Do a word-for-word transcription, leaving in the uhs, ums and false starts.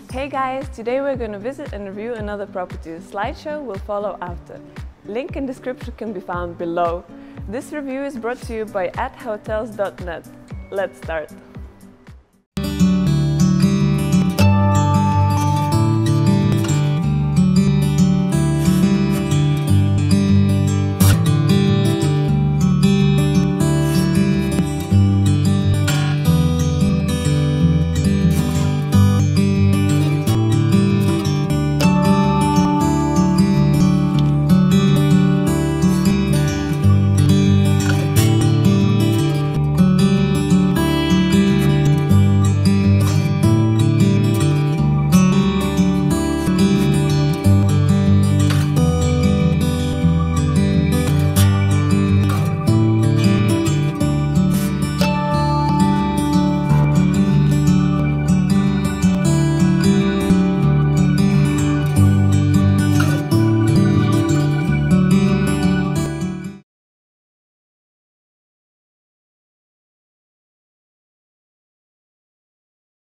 Hey guys, today we're going to visit and review another property. The slideshow will follow after. Link in description can be found below. This review is brought to you by at hotels dot net. Let's start.